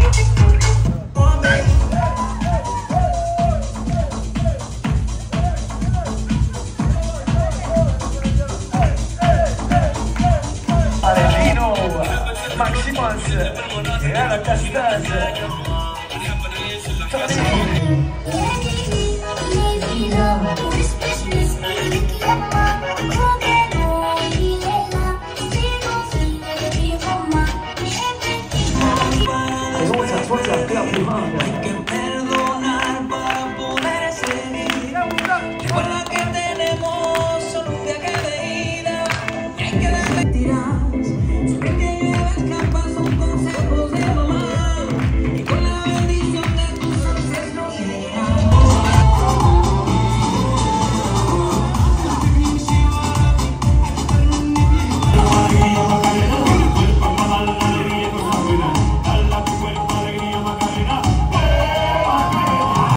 Maximas, Real Castas.我想说起来不要批判的。